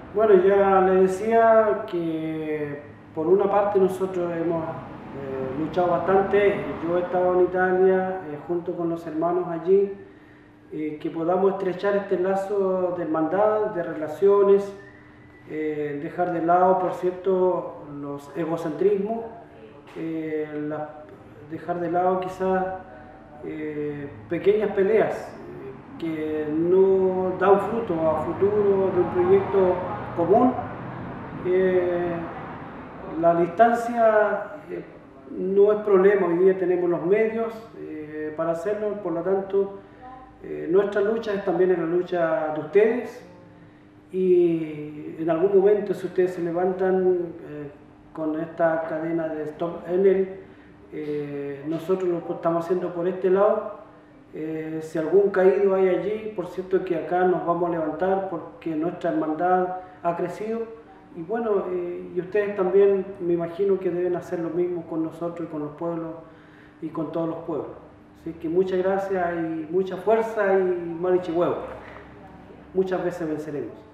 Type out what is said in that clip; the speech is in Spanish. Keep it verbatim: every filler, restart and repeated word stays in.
Bueno, ya le decía que por una parte nosotros hemos eh, luchado bastante. Yo he estado en Italia eh, junto con los hermanos allí, eh, que podamos estrechar este lazo de hermandad, de relaciones, eh, dejar de lado, por cierto, los egocentrismos, eh, la- dejar de lado quizás eh, pequeñas peleas eh, que no dan fruto a futuro de un proyecto común. Eh, la distancia eh, no es problema, hoy día tenemos los medios eh, para hacerlo, por lo tanto eh, nuestra lucha es también en la lucha de ustedes, y en algún momento si ustedes se levantan eh, con esta cadena de Stop Enel, eh, nosotros lo estamos haciendo por este lado. Eh, si algún caído hay allí, por cierto que acá nos vamos a levantar porque nuestra hermandad ha crecido, y bueno, eh, y ustedes también me imagino que deben hacer lo mismo con nosotros y con los pueblos y con todos los pueblos. Así que muchas gracias y mucha fuerza y marichihuevo. Muchas veces venceremos.